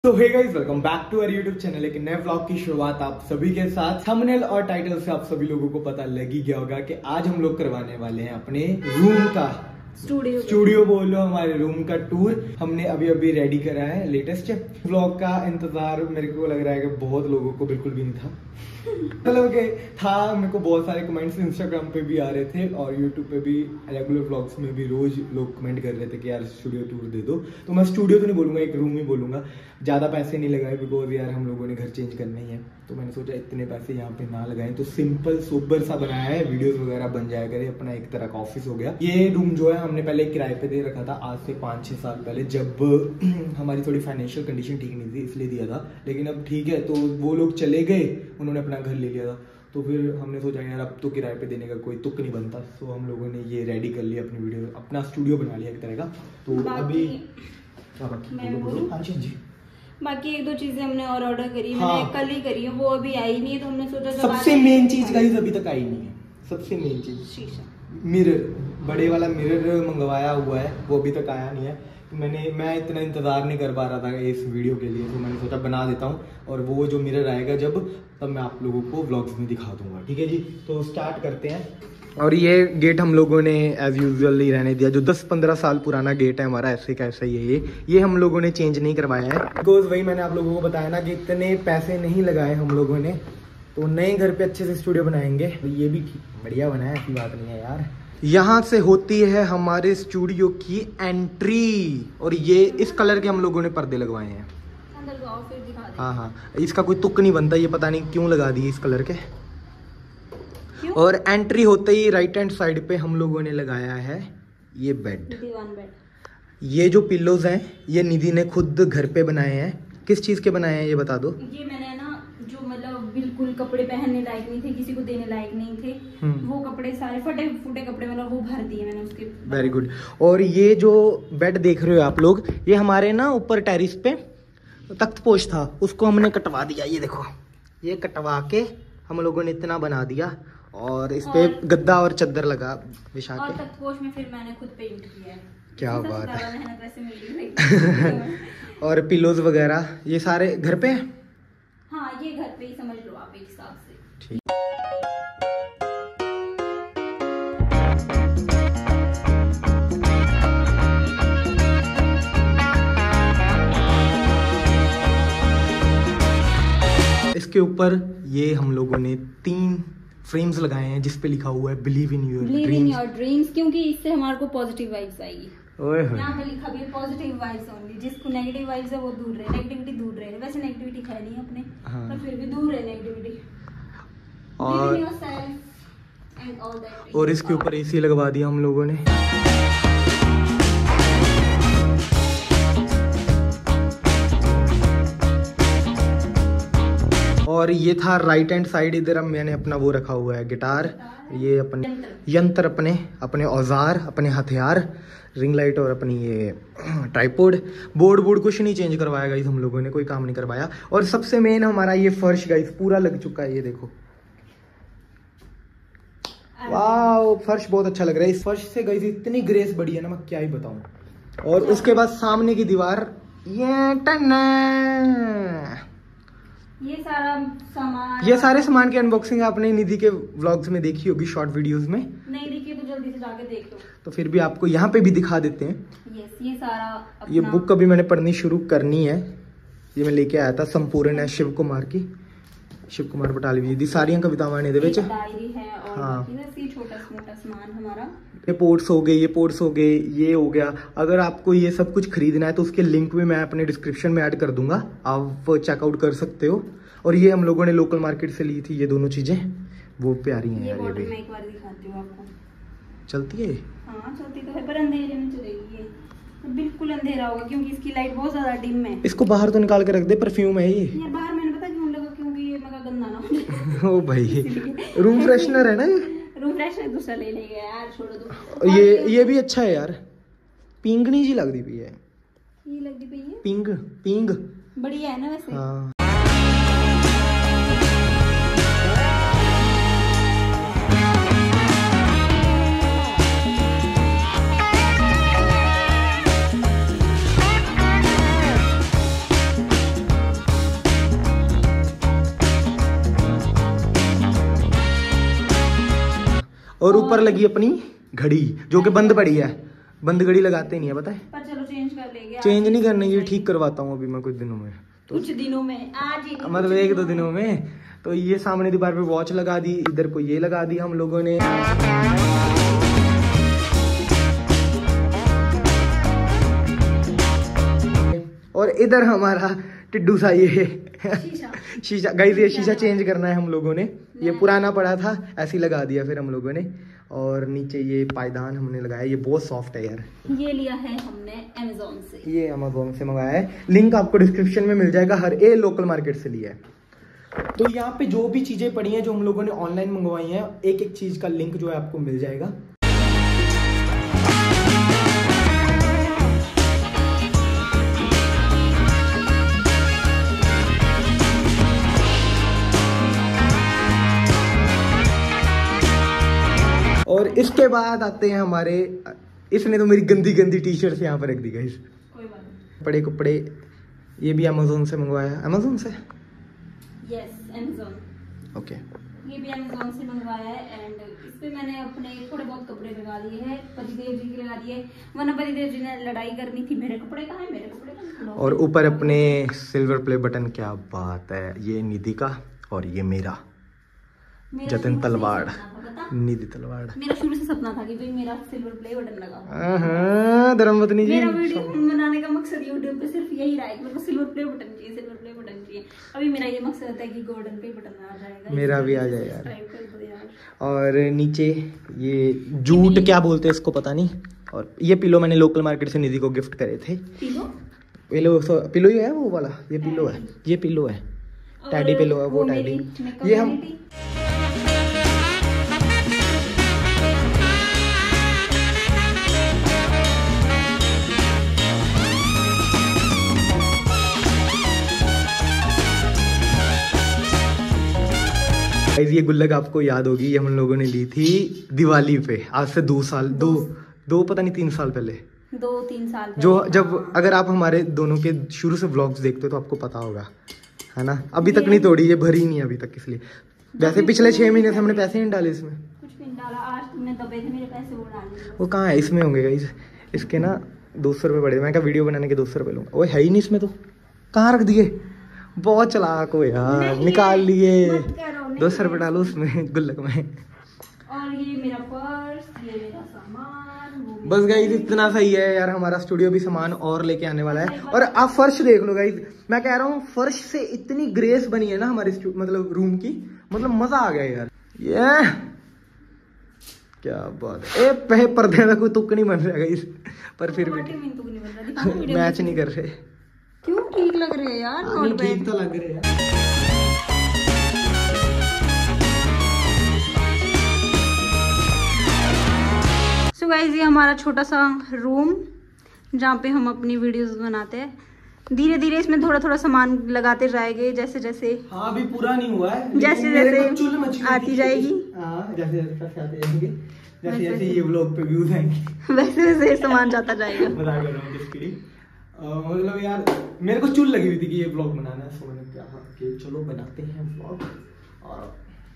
तो hey guys, welcome back to our YouTube channel. एक नए व्लॉग की शुरुआत आप सभी के साथ। थंबनेल और टाइटल से आप सभी लोगों को पता लग ही गया होगा कि आज हम लोग करवाने वाले हैं अपने रूम का स्टूडियो बोल लो, हमारे रूम का टूर। हमने अभी अभी रेडी करा है। लेटेस्ट व्लॉग का इंतजार मेरे को लग रहा है कि बहुत लोगों को बिल्कुल भी नहीं था। मतलब था, मेरे को बहुत सारे कमेंट्स इंस्टाग्राम पे भी आ रहे थे और यूट्यूब पे भी, रेगुलर व्लॉग्स में भी रोज लोग कमेंट कर रहे थे कि यार स्टूडियो टूर दे दो। तो मैं स्टूडियो तो नहीं बोलूंगा, एक रूम ही बोलूंगा। ज़्यादा पैसे नहीं लगाए बिकॉज यार हम लोगों ने घर चेंज करना ही है, तो मैंने सोचा इतने पैसे यहाँ पे ना लगाएं, तो सिंपल सोबर सा बनाया है। वीडियोस वगैरह बन जाया करे, अपना एक तरह का ऑफिस हो गया। ये रूम जो है हमने पहले किराए पे दे रखा था आज से 5-6 साल पहले, जब हमारी थोड़ी फाइनेंशियल कंडीशन ठीक नहीं थी, इसलिए दिया था। लेकिन अब ठीक है, तो वो लोग चले गए, उन्होंने अपना घर ले लिया था। तो फिर हमने सोचा यार अब तो किराए पे देने का कोई तुक नहीं बनता, तो हम लोगों ने ये रेडी कर लिया अपनी वीडियो, अपना स्टूडियो बना लिया एक तरह का। तो अभी बाकी एक दो चीजें हमने और ऑर्डर करी, मैंने कल ही करी है, वो अभी आई नहीं है, तो हमने सोचा सबसे मेन चीज गाइस अभी तक आई नहीं है। सबसे मेन चीज शीशा, मिरर, बड़े वाला मिरर मंगवाया हुआ है, वो अभी तक आया नहीं है। तो मैं इतना इंतजार नहीं कर पा रहा था इस वीडियो के लिए, तो मैंने सोचा बना देता हूँ, और वो जो मिरर आएगा जब, तब मैं आप लोगों को व्लॉग्स में दिखा दूंगा। ठीक है जी, तो स्टार्ट करते हैं। और ये गेट हम लोगों ने एज यूजुअल ही रहने दिया, जो 10-15 साल पुराना गेट है हमारा, ऐसे कैसा ही है ये हम लोगों ने चेंज नहीं करवाया है। बिकॉज वही मैंने आप लोगों को बताया ना कि इतने पैसे नहीं लगाए हम लोगों ने, तो नए घर पे अच्छे से स्टूडियो बनाएंगे। ये भी बढ़िया बना है, ऐसी बात नहीं है यार। यहाँ से होती है हमारे स्टूडियो की एंट्री, और ये इस कलर के हम लोगों ने पर्दे लगवाए हैं। हाँ, इसका कोई तुक नहीं बनता, ये पता नहीं क्यों लगा दिए इस कलर के। और एंट्री होते ही राइट हैंड साइड पे हम लोगों ने लगाया है ये बेड। ये जो पिल्लोज हैं ये निधि ने खुद घर पे बनाए हैं। किस चीज के बनाए हैं ये बता दो। ये मैंने ना, जो मतलब बिल्कुल कपड़े पहनने लायक नहीं थे, किसी को देने लायक नहीं थे, वो कपड़े सारे फटे फूटे कपड़े मतलब वो भर दिए मैंने उसके। Very good. और ये जो बेड देख रहे हो आप लोग, ये हमारे ना ऊपर टेरिस पे तख्तपोश था, उसको हमने कटवा दिया। ये देखो, ये कटवा के हम लोगों ने इतना बना दिया, और इस पे गद्दा और चादर लगा बिछा के। और तख्तपोश में फिर मैंने खुद पेंट किया है। क्या बात है। मेहनत वैसे मिली। और पिलोज वगैरह ये सारे घर पे हैं? हाँ, ये घर पे ही समझ लो आप एक हिसाब से। ठीक। इसके ऊपर ये हम लोगों ने 3 फ्रेम्स लगाए हैं जिस पे लिखा हुआ है बिलीव इन योर ड्रीम्स, क्योंकि इससे हमारे को पॉजिटिव वाइब्स आएगी। यहाँ पे लिखा भी है पॉजिटिव वाइब्स ओनली, जिसको नेगेटिव वाइब्स है वो दूर रहे, नेगेटिविटी दूर रहे। वैसे नेगेटिविटी है नहीं अपने, पर फिर भी दूर रहे नेगेटिविटी। और इसके ऊपर एसी लगवा दिया हम लोगों ने। और ये था राइट हैंड साइड, इधर अब मैंने अपना वो रखा हुआ है गिटार, ये अपने यंत्र, अपने औजार, अपने हथियार, रिंग लाइट और अपनी ये ट्राइपॉड। बोर्ड कुछ नहीं चेंज करवाया गाइस, हम लोगों ने कोई काम नहीं करवाया। और सबसे मेन हमारा ये फर्श गाइस पूरा लग चुका है, ये देखो। वाह, फर्श बहुत अच्छा लग रहा है। इस फर्श से गाइस इतनी ग्रेस बढ़ी है ना, मैं क्या ही बताऊं। और उसके बाद सामने की दीवार, ये सारे सामान की अनबॉक्सिंग आपने निधि के व्लॉग्स में देखी होगी, शॉर्ट वीडियोस में। नहीं देखी तो जल्दी से जाके देख लो। तो फिर भी आपको यहाँ पे भी दिखा देते हैं। ये सारा अपना... ये बुक अभी मैंने पढ़नी शुरू करनी है। ये मैं लेके आया था, संपूर्ण है शिव कुमार की, शिव कुमार बटालवी जी सारिया कवितावां ने डायरी है, और हाँ, छोटा मोटा सामान हमारा। ये पोर्ट्स हो गए, ये हो गया। अगर आपको ये सब कुछ खरीदना है तो उसके लिंक भी मैं अपने डिस्क्रिप्शन में ऐड कर दूंगा, आप चेकआउट कर सकते हो। और ये हम लोगों ने लोकल मार्केट से ली थी ये दोनों चीजें, वो प्यारी हैं यार। ये भी मैं एक बार दिखाती हूँ आपको। चलती है? हाँ चलती तो है, पर अंधेरे में चलेगी ये, बिल्कुल अंधेरा होगा क्योंकि इसकी लाइट बहुत ज्यादा डिम है। इसको बाहर तो निकाल के रख दे, परफ्यूम है ये। यार बाहर मैंने पता क्यों लगा, क्योंकि ये मेरा गंदा ना हो। ओ भाई, रूम फ्रेशनर है ना ये? रूम फ्रेशनर दूसरा ले लेंगे यार, छोड़ दो। ये भी अच्छा है यार, पिंगनी जी लगती पई है। ये लगती पई है पिंग बढ़िया है ना वैसे। हाँ। और ऊपर लगी अपनी घड़ी जो कि बंद पड़ी है, बंद घड़ी लगाते नहीं है पता है, पर चलो चेंज कर लेंगे। चेंज नहीं करनी, ये ठीक करवाता हूँ अभी मैं कुछ दिनों में, कुछ दिनों में, आज ही मतलब 1-2 दिनों में। तो ये सामने दीवार पे वॉच लगा दी, इधर को ये लगा दी हम लोगों ने। और इधर हमारा टिड्डू सा ये शीशा गाइस, ये शीशा चेंज करना है हम लोगों ने, ये पुराना पड़ा था ऐसे ही लगा दिया फिर हम लोगों ने। और नीचे ये पायदान हमने लगाया, ये बहुत सॉफ्ट है यार, ये लिया है हमने अमेज़न से, ये अमेज़न से मंगाया है, लिंक आपको डिस्क्रिप्शन में मिल जाएगा, हर ए लोकल मार्केट से लिया है। तो यहाँ पे जो भी चीजें पड़ी हैं जो हम लोगों ने ऑनलाइन मंगवाई हैं, एक एक चीज का लिंक जो है आपको मिल जाएगा। और इसके बाद आते हैं हमारे, इसने तो मेरी गंदी गंदी टी शर्ट यहाँ पर रख दी गाइस, कपड़े कपड़े, ये भी अमेज़न से मंगवाया, अमेज़न से, यस अमेज़न, ओके, ये भी अमेज़न से मंगवाया है। एंड इस पे मैंने अपने थोड़े बहुत कपड़े लगा दिए हैं, पतिदेव जी के लगा दिए, वरना पतिदेव जी ने लड़ाई करनी थी, मेरे कपड़े कहाँ है, मेरे कपड़े कहाँ। और ऊपर अपने सिल्वर प्ले बटन, क्या बात है, ये निधि का और ये मेरा जतिन तलवाड़, निधि तलवाड़। मेरा शुरू से सपना था कि भाई मेरा सिल्वर प्ले बटन लगा। धर्मपत्नी जी, मेरा वीडियो बनाने का मकसद यूट्यूब पे सिर्फ यही रहा है कि मेरे को सिल्वर प्ले बटन चाहिए, सिल्वर प्ले बटन चाहिए। अभी मेरा ये मकसद है कि गोल्डन प्ले बटन आ जाएगा, मेरा भी आ जाए यार। और नीचे ये जूट क्या बोलते हैं इसको पता नहीं। और ये पिलो मैंने लोकल मार्केट से निधि को गिफ्ट करे थे। पिलो ही है वो वाला, ये पिलो है, ये पिलो है, टैडी पिलो है वो टैडी। ये हम ये गुल्लक आपको याद होगी, ये हम लोगों ने ली थी दिवाली पे, आज से 2 साल, दो पता नहीं 3 साल पहले, 2-3 साल पहले। जो जब अगर आप हमारे दोनों के शुरू से व्लॉग्स देखते हो तो आपको पता होगा, है ना। अभी तक नहीं तोड़ी, ये भरी नहीं अभी तक, इसलिए। वैसे पिछले 6 महीने से हमने पैसे नहीं डाले इसमें, कुछ भी नहीं डाला। आज तुमने दबे थे मेरे पैसे, वो डाले। वो कहाँ है, इसमें होंगे गाइस, इसके ना 200 रुपये पड़े, मैं क्या वीडियो बनाने के 200 रुपये लूँगा, वो है ही नहीं इसमें, तो कहाँ रख दिए, बहुत चालाक हो यार, निकाल लिए। 200 रुपये डालो उसमें गुल्लक में। और ये मेरा पर्स, ये मेरा सामान। बस गाइस इतना सही है यार, हमारा स्टूडियो भी सामान और लेके आने वाला है। और आप फर्श देख लो गाइस, मैं कह रहा हूँ फर्श से इतनी ग्रेस बनी है ना हमारे मतलब रूम की, मतलब मजा आ गया यार। ये क्या बात है, ए पर्दे में कोई तुक नहीं बन रहा गाइस, पर फिर भी मैच नहीं कर रहे। क्यों, ठीक लग रहे हैं यार, ठीक तो लग रहे हैं। सो गाइस ये हमारा छोटा सा रूम जहाँ पे हम अपनी वीडियोस बनाते हैं। धीरे धीरे इसमें थोड़ा थोड़ा सामान लगाते जाएंगे, जैसे जैसे, हाँ अभी पूरा नहीं हुआ है, जैसे जैसे आती जाएगी, जैसे जैसे ये व्लॉग पे व्यूज आएंगे वैसे वैसे सामान जाता जाएगा। मजाक कर रहा हूँ किसके लिए, मतलब यार मेरे को चुल लगी हुई थी कि ये व्लॉग बनाना है, सो मैंने कहा कि चलो बनाते हैं व्लॉग। और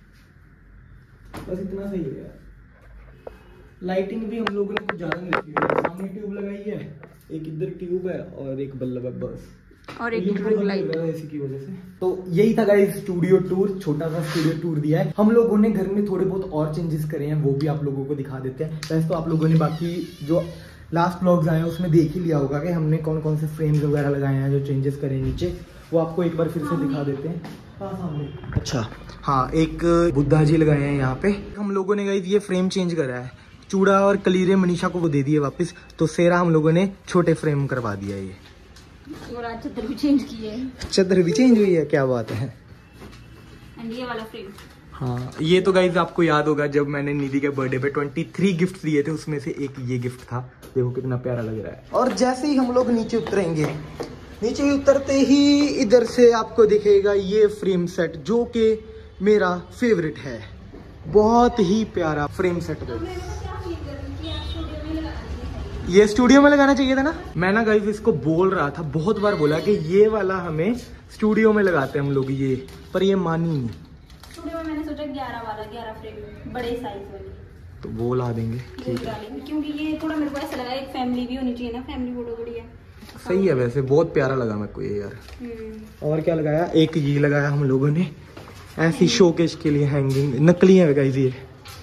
बस इतना सही है यार। लाइटिंग भी हम लोगों ने कुछ ज्यादा नहीं रखी है, सामने ट्यूब लगाई है, एक इधर ट्यूब है और एक बल्ब है बस, और एक ट्यूब लाइट इसी की वजह से। तो यही था गाइस स्टूडियो टूर, छोटा सा स्टूडियो टूर दिया है हम लोगों ने। घर में थोड़े बहुत और चेंजेस करे हैं, वो भी आप लोगों को दिखा देते हैं। वैसे तो आप लोगों ने बाकी जो लास्ट व्लॉग्स आए हैं उसमें देख ही लिया होगा कि हमने कौन कौन से फ्रेम्स वगैरह लगाए हैं, जो चेंजेस करे नीचे, वो आपको एक बार फिर से दिखा देते हैं। सामने, अच्छा हाँ, एक बुद्धा जी लगाए हैं यहाँ पे हम लोगों ने। गाइस ये फ्रेम चेंज करा है, चूड़ा और कलीरे मनीषा को वो दे दिए वापस, तो सेरा हम लोगों ने छोटे फ्रेम करवा दिया ये। और आज चादर भी चेंज की है, चादर भी चेंज हुई है, क्या बात है। एंड ये वाला फ्रेम, हाँ ये तो गाइज आपको याद होगा जब मैंने निधि के बर्थडे पे 23 गिफ्ट दिए थे, उसमें से एक ये गिफ्ट था। देखो कितना प्यारा लग रहा है। और जैसे ही हम लोग नीचे उतरेंगे, नीचे उतरते ही इधर से आपको दिखेगा ये फ्रेम सेट, जो कि मेरा फेवरेट है, बहुत ही प्यारा फ्रेम सेट। ये स्टूडियो में लगाना चाहिए था ना, मैं ना गाइस इसको बोल रहा था, बहुत बार बोला कि ये वाला हमें स्टूडियो में लगाते हैं हम लोग ये, पर ये मानी नहीं। स्टूडियो में मैंने सोचा 11 वाला, 11 फ्रेम बड़े साइज वाली, तो वो ला देंगे, ठीक है। क्योंकि ये थोड़ा मेरे को ऐसा लगा एक फैमिली भी होनी चाहिए ना, फैमिली फोटो बढ़िया सही है। वैसे बहुत प्यारा लगा मेरे को ये यार। और क्या लगाया, एक ये लगाया हम लोगों ने ऐसी शोकेस के लिए हैंगिंग, नकली है गाइस ये।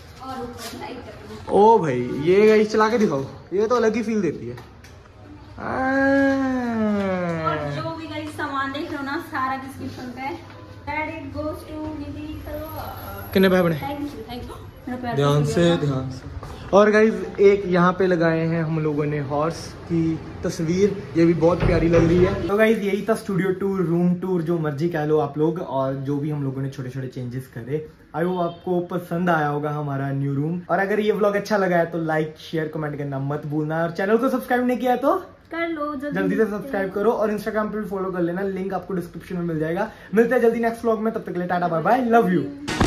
ओ भाई ये गाइस चला के दिखाओ, ये तो अलग ही फील देती है। और जो भी गाइस सामान देख रहे हो ना, सारा डिस्क्रिप्शन पे है। That it goes to Nidhi Talwar. कितने भाई बने? Thank you. ध्यान से। और गाइज एक यहाँ पे लगाए हैं हम लोगों ने हॉर्स की तस्वीर, ये भी बहुत प्यारी लग रही है। तो गाइज यही था स्टूडियो टूर, रूम टूर, जो मर्जी कह लो आप लोग। और जो भी हम लोगों ने छोटे छोटे चेंजेस करे, आई होप आपको पसंद आया होगा हमारा न्यू रूम। और अगर ये व्लॉग अच्छा लगा है तो लाइक शेयर कमेंट करना मत भूलना। और चैनल को सब्सक्राइब नहीं किया तो कर लो, जल्दी से सब्सक्राइब करो। और इंस्टाग्राम पे भी फॉलो कर लेना, लिंक आपको डिस्क्रिप्शन में मिल जाएगा। मिलते हैं जल्दी नेक्स्ट व्लॉग में, तब तक के लिए tata bye bye, love you.